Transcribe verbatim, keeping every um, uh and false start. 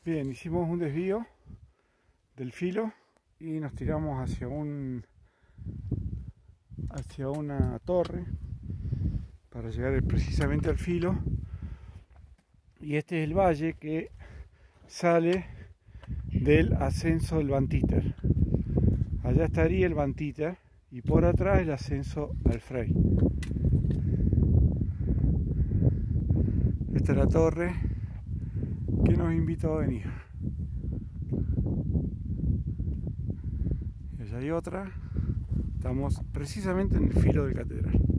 Bien, hicimos un desvío del filo y nos tiramos hacia un hacia una torre para llegar precisamente al filo. Y este es el valle que sale del ascenso del Bantíter. Allá estaría el Bantíter y por atrás el ascenso al Frey. Esta es la torre que nos invitó a venir. Y allá hay otra. Estamos precisamente en el filo del catedral.